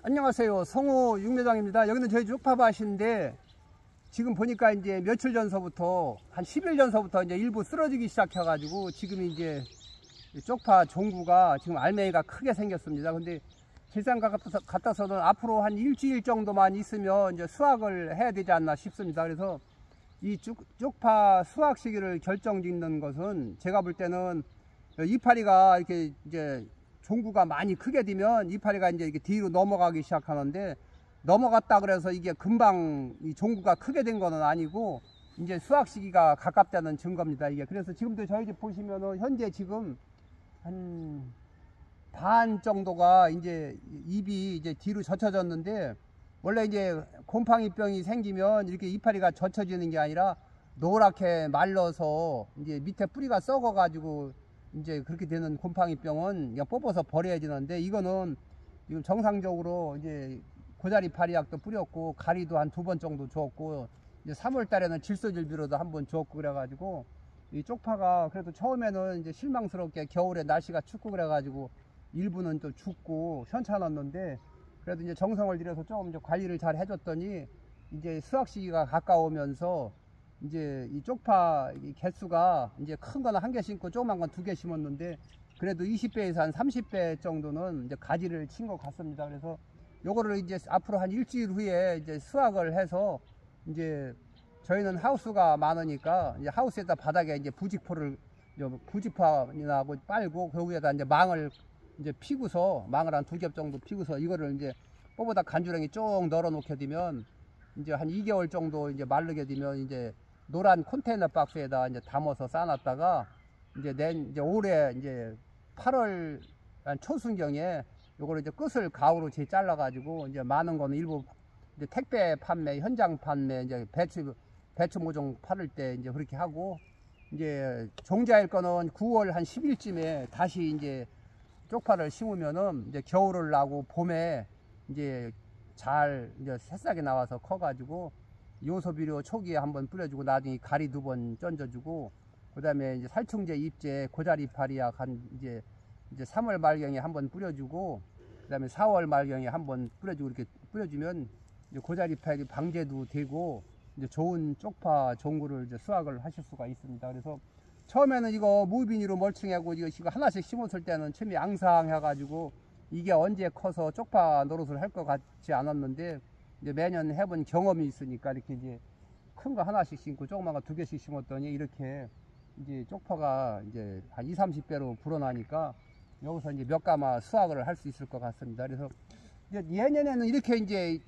안녕하세요. 성호 육매장입니다. 여기는 저희 쪽파밭인데 지금 보니까 이제 며칠 전서부터 한 10일 전서부터 이제 일부 쓰러지기 시작해가지고 지금 이제 쪽파 종구가 지금 알맹이가 크게 생겼습니다. 근데 제 생각 같아서는 앞으로 한 일주일 정도만 있으면 이제 수확을 해야 되지 않나 싶습니다. 그래서 이 쪽파 수확 시기를 결정짓는 것은 제가 볼 때는 이파리가 이렇게 이제 종구가 많이 크게 되면 이파리가 이제 이렇게 뒤로 넘어가기 시작하는데, 넘어갔다 그래서 이게 금방 이 종구가 크게 된 거는 아니고 이제 수확 시기가 가깝다는 증거입니다. 이게 그래서 지금도 저희 집 보시면은 현재 지금 한 반 정도가 이제 잎이 이제 뒤로 젖혀졌는데, 원래 이제 곰팡이병이 생기면 이렇게 이파리가 젖혀지는 게 아니라 노랗게 말라서 이제 밑에 뿌리가 썩어 가지고 이제 그렇게 되는 곰팡이병은 그냥 뽑아서 버려야 되는데, 이거는 지금 정상적으로 이제 고자리 파리약도 뿌렸고 가리도 한 2번 정도 줬고, 이제 3월 달에는 질소질비로도 한번 줬고 그래가지고 이 쪽파가 그래도 처음에는 이제 실망스럽게 겨울에 날씨가 춥고 그래가지고 일부는 또 죽고 현찮았는데, 그래도 이제 정성을 들여서 조금 이제 관리를 잘 해줬더니 이제 수확 시기가 가까우면서 이제 이 쪽파 개수가 이제 큰 거는 1개 심고 조그만 건 2개 심었는데 그래도 20배에서 한 30배 정도는 이제 가지를 친 것 같습니다. 그래서 요거를 이제 앞으로 한 일주일 후에 이제 수확을 해서, 이제 저희는 하우스가 많으니까 이제 하우스에다 바닥에 이제 부직포나 빨고 거기에다 이제 망을 이제 피고서, 망을 한 2겹 정도 피고서 이거를 이제 뽑아다 간주렁이 쭉 널어 놓게 되면 이제 한 2개월 정도 이제 마르게 되면 이제 노란 컨테이너 박스에다 이제 담아서 싸놨다가 이제 올해 이제 8월 한 초순경에 요거를 이제 끝을 가우로 잘라 가지고 이제 많은 거는 일부 이제 택배 판매, 현장 판매, 이제 배추 모종 팔을 때 이제 그렇게 하고, 이제 종자일 거는 9월 한 10일쯤에 다시 이제 쪽파를 심으면은 이제 겨울을 나고 봄에 이제 잘 이제 새싹이 나와서 커가지고 요소비료 초기에 한번 뿌려주고 나중에 가리 2번 던져주고, 그다음에 이제 살충제 입제 고자리 파리약 한 이제 3월 말경에 한번 뿌려주고, 그다음에 4월 말경에 한번 뿌려주고, 이렇게 뿌려주면 이제 고자리 파리 방제도 되고 이제 좋은 쪽파 종구를 이제 수확을 하실 수가 있습니다. 그래서 처음에는 이거 무비니로 멀칭하고 이거 하나씩 심었을 때는 처음에 앙상해가지고 이게 언제 커서 쪽파 노릇을 할 것 같지 않았는데, 이제 매년 해본 경험이 있으니까 이렇게 이제 큰 거 하나씩 심고 조그만 거 2개씩 심었더니 이렇게 이제 쪽파가 이제 한 20-30배로 불어나니까 여기서 이제 몇 가마 수확을 할 수 있을 것 같습니다. 그래서 이제 예년에는 이렇게 이제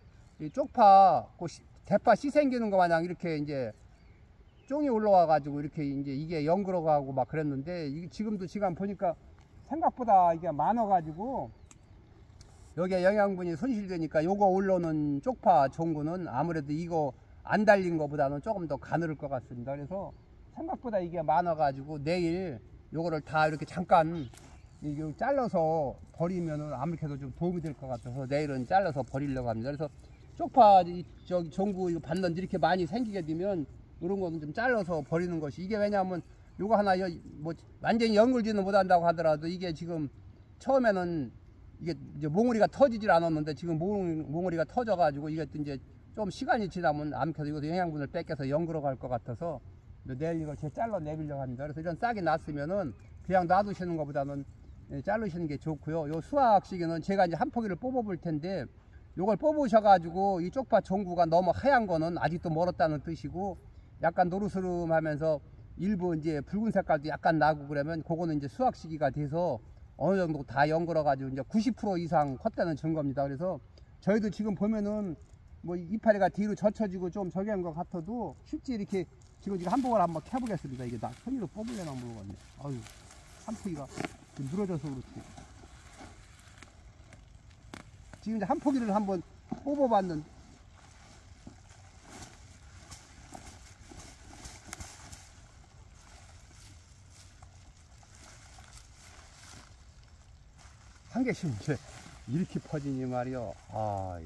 쪽파 대파 씨 생기는 거 마냥 이렇게 이제 쫑이 올라와 가지고 이렇게 이제 이게 연그러 가고 막 그랬는데, 이게 지금도 지금 보니까 생각보다 이게 많아 가지고 여기에 영양분이 손실되니까 요거 올라오는 쪽파 종구는 아무래도 이거 안 달린 거보다는 조금 더 가늘을 것 같습니다. 그래서 생각보다 이게 많아 가지고 내일 요거를 다 이렇게 잠깐 이거 잘라서 버리면은 아무래도 좀 도움이 될 것 같아서 내일은 잘라서 버리려고 합니다. 그래서 쪽파 저기 종구 이거 받는데 이렇게 많이 생기게 되면 이런 거는 좀 잘라서 버리는 것이, 이게 왜냐하면 요거 하나 뭐 완전히 연글지는 못한다고 하더라도 이게 지금 처음에는 이게 이제 몽우리가 터지질 않았는데 지금 몽우리가 터져 가지고 이게 이제 좀 시간이 지나면 아무래도 이것도 영양분을 뺏겨서 연그러 갈 것 같아서 내일 이걸 잘라 내밀려고 합니다. 그래서 이런 싹이 났으면은 그냥 놔두시는 것보다는 자르시는 게 좋고요. 요 수확 시기는 제가 이제 한 포기를 뽑아 볼 텐데, 요걸 뽑으셔 가지고 이 쪽파 종구가 너무 하얀 거는 아직도 멀었다는 뜻이고, 약간 노르스름 하면서 일부 이제 붉은 색깔도 약간 나고 그러면 그거는 이제 수확 시기가 돼서 어느 정도 다 연그러 가지고 이제 90% 이상 컸다는 증거입니다. 그래서 저희도 지금 보면은 뭐 이파리가 뒤로 젖혀지고 좀 저기 한 것 같아도 쉽지 이렇게 지금 한 포기를 한번 캐보겠습니다. 이게 나 손으로 뽑으려나 모르겠네. 아유, 한 포기가 좀 늘어져서 그렇지. 지금 이제 한 포기를 한번 뽑아봤는데, 한 개씩 이제 이렇게 퍼지니 말이요. 아,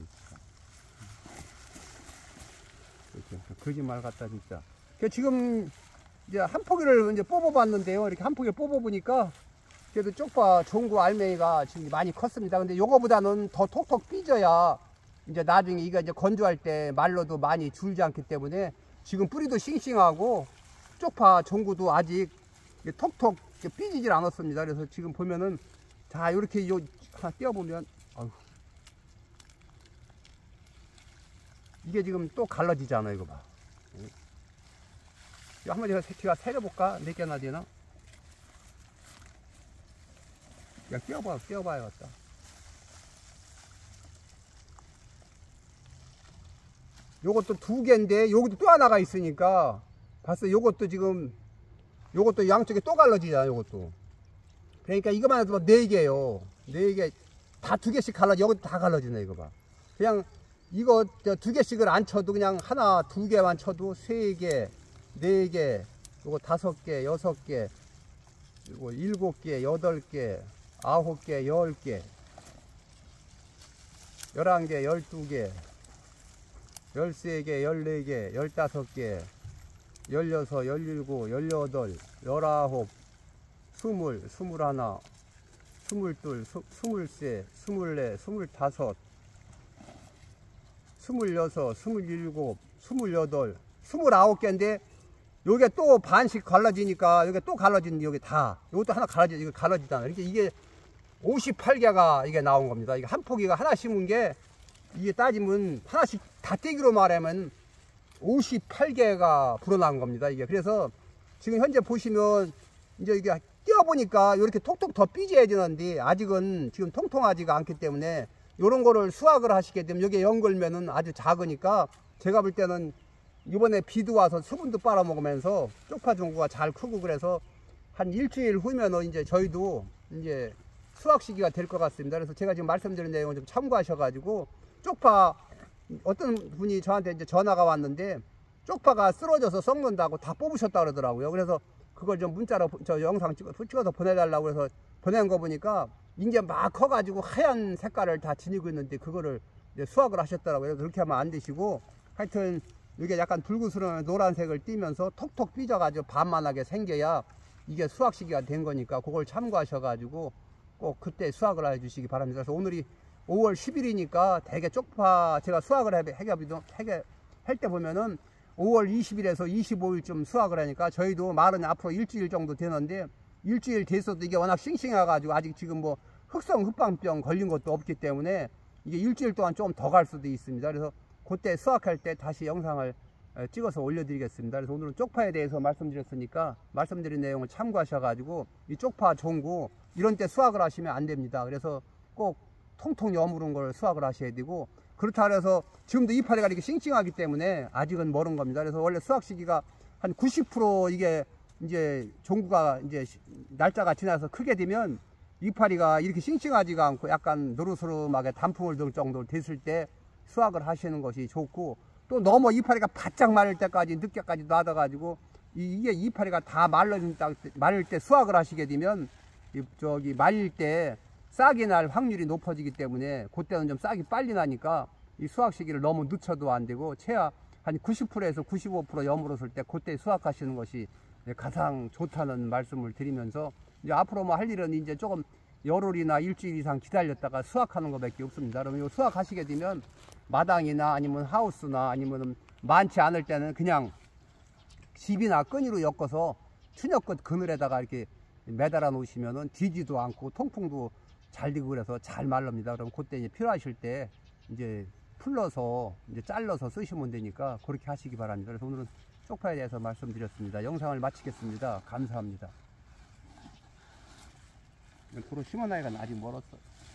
이렇게 거짓말 같다 진짜. 지금 이제 한 포기를 이제 뽑아봤는데요. 이렇게 한 포기를 뽑아보니까 그래도 쪽파 종구 알맹이가 지금 많이 컸습니다. 근데 요거보다는 더 톡톡 삐져야 이제 나중에 이거 이제 건조할 때 말로도 많이 줄지 않기 때문에 지금 뿌리도 싱싱하고 쪽파 종구도 아직 톡톡 삐지질 않았습니다. 그래서 지금 보면은 자 이렇게 요 하나 띄워보면 아유, 이게 지금 또 갈라지잖아요. 이거 봐. 이거 한번 제가 세려볼까? 몇 개나 되나? 야, 띄워봐야겠다. 요것도 2개인데, 여기도 또 하나가 있으니까, 봤어요? 요것도 지금, 요것도 양쪽에 또 갈라지잖아, 요것도. 그러니까 이거만 해도 4개요. 4개, 다 2개씩 갈라져, 여것도 다 갈라지네, 이거 봐. 그냥, 이거 2개씩을 안 쳐도 그냥 하나, 2개만 쳐도 3개, 4개, 요거 5개, 6개, 그리고 7개, 8개, 9개, 10개, 11개, 12개, 13개, 14개, 15개, 16, 17, 18, 19, 20, 21, 22, 23, 24, 25, 26, 27, 28, 29개인데 요게 또 반씩 갈라지니까 요게 또 갈라지는 요게 다 요것도 하나 갈라지 이거 갈라지잖아. 이게 58개가 이게 나온 겁니다. 이게 한 포기가 하나 심은 게 이게 따지면 하나씩 다 떼기로 말하면 58개가 불어난 겁니다. 이게 그래서 지금 현재 보시면 이제 이게 띄워보니까 이렇게 톡톡 더 삐져야 되는데 아직은 지금 통통하지가 않기 때문에 이런 거를 수확을 하시게 되면 여기에 연걸면은 아주 작으니까 제가 볼 때는 이번에 비도 와서 수분도 빨아먹으면서 쪽파 종구가 잘 크고 그래서 한 일주일 후면은 이제 저희도 이제 수확 시기가 될 것 같습니다. 그래서 제가 지금 말씀드린 내용을 좀 참고하셔가지고 쪽파 어떤 분이 저한테 이제 전화가 왔는데 쪽파가 쓰러져서 썩는다고 다 뽑으셨다 그러더라고요. 그래서 그걸 좀 문자로 저 영상 찍어서 보내달라고 해서 보낸 거 보니까 이제 막 커가지고 하얀 색깔을 다 지니고 있는데 그거를 이제 수확을 하셨더라고요. 그래서 그렇게 하면 안 되시고 하여튼 이게 약간 붉은스러운 노란색을 띠면서 톡톡 삐져가지고 반만하게 생겨야 이게 수확 시기가 된 거니까 그걸 참고하셔가지고 꼭 그때 수확을 해주시기 바랍니다. 그래서 오늘이 5월 10일이니까 대개 쪽파 제가 수확을 할 때 보면은 5월 20일에서 25일쯤 수확을 하니까 저희도 말은 앞으로 일주일 정도 되는데 일주일 됐어도 이게 워낙 싱싱해가지고 아직 지금 뭐 흑성 흑방병 걸린 것도 없기 때문에 이게 일주일 동안 좀 더 갈 수도 있습니다. 그래서 그때 수확할 때 다시 영상을 찍어서 올려드리겠습니다. 그래서 오늘은 쪽파에 대해서 말씀드렸으니까 말씀드린 내용을 참고하셔가지고 이 쪽파 종구 이런 때 수확을 하시면 안 됩니다. 그래서 꼭 통통 여무른 걸 수확을 하셔야 되고 그렇다 그래서 지금도 이파리가 이렇게 싱싱하기 때문에 아직은 멀은 겁니다. 그래서 원래 수확 시기가 한 90% 이게 이제 종구가 이제 날짜가 지나서 크게 되면 이파리가 이렇게 싱싱하지가 않고 약간 노르스름하게 단풍을 들 정도 됐을 때 수확을 하시는 것이 좋고 또 너무 이파리가 바짝 마를 때까지 늦게까지 놔둬가지고 이게 이파리가 다 마를 때 수확을 하시게 되면 저기 말릴 때 싹이 날 확률이 높아지기 때문에 그때는 좀 싹이 빨리 나니까 이 수확 시기를 너무 늦춰도 안 되고 최하 한 90%에서 95% 여물었을 때 그때 수확하시는 것이 가장 좋다는 말씀을 드리면서 이제 앞으로 뭐 할 일은 이제 조금 열흘이나 일주일 이상 기다렸다가 수확하는 것밖에 없습니다. 그러면 이 수확하시게 되면 마당이나 아니면 하우스나 아니면 많지 않을 때는 그냥 집이나 끈이로 엮어서 추녀끝 그늘에다가 이렇게 매달아 놓으시면은 뒤지도 않고 통풍도 잘 되고 그래서 잘 말릅니다. 그럼 그때 이제 필요하실 때 이제 풀러서 이제 잘라서 쓰시면 되니까 그렇게 하시기 바랍니다. 그래서 오늘은 쪽파에 대해서 말씀드렸습니다. 영상을 마치겠습니다. 감사합니다. 도로 심어나기가 아직 멀었어.